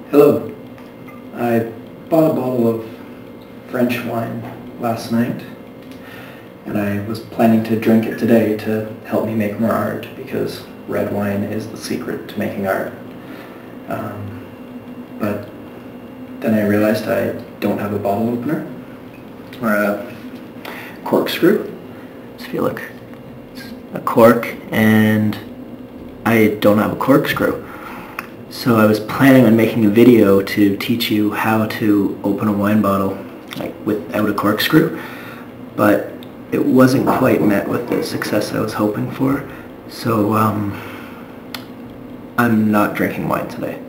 Hello. I bought a bottle of French wine last night, and I was planning to drink it today to help me make more art, because red wine is the secret to making art. But then I realized I don't have a bottle opener or a corkscrew. I just feel like it's a cork and I don't have a corkscrew. So I was planning on making a video to teach you how to open a wine bottle without a corkscrew, but it wasn't quite met with the success I was hoping for. So I'm not drinking wine today.